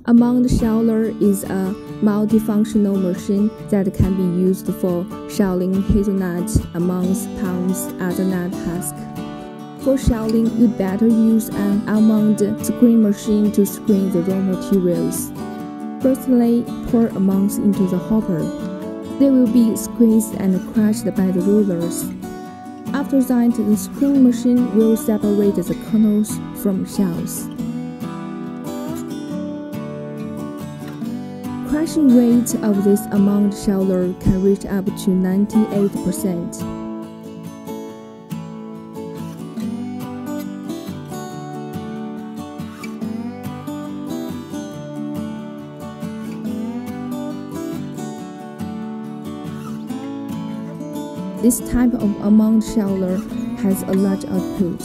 Almond sheller is a multifunctional machine that can be used for shelling hazelnut, almonds, palms, other nut husk. For shelling, you'd better use an almond screen machine to screen the raw materials. Firstly, pour almonds into the hopper. They will be squeezed and crushed by the rollers. After that, the screen machine will separate the kernels from shells. Crushing rate of this almond sheller can reach up to 98%. This type of almond sheller has a large output.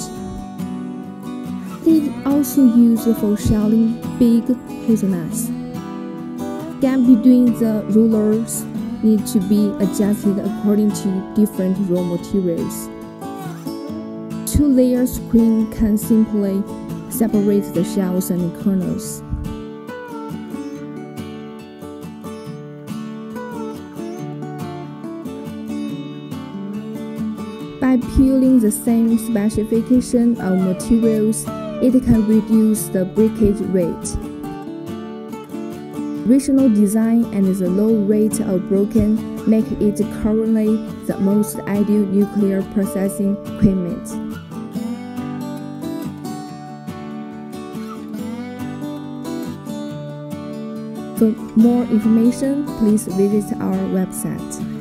It is also used for shelling big hazelnuts. Gap between the rollers need to be adjusted according to different raw materials. Two-layer screen can simply separate the shells and kernels. By peeling the same specification of materials, it can reduce the breakage rate. Regional design and the low rate of broken make it currently the most ideal nuclear processing equipment. For more information, please visit our website.